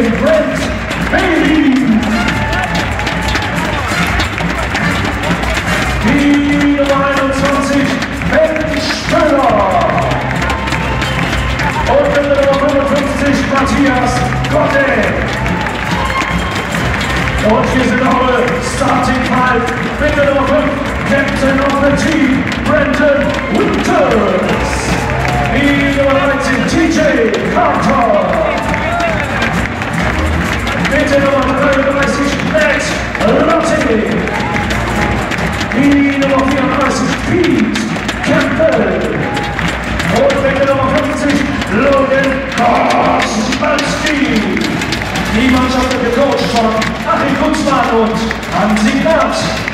Brent Bailey. Die Nummer 21, Ben Stöller. Und mit der Nummer 55, Matthias Gotte. Und hier sind eure Starting Five. Mit der Nummer 5, Captain of the Team, Brendan Winters. Die Nummer 13, TJ Carter. Mit der Nummer 33, Matt Lotte. Die Nummer 34, Pete Campbell. Und mit der Nummer 50, Logan Kosmanski. Die Mannschaft wird gecoacht von Achim Kunzmann und Hansi Knast.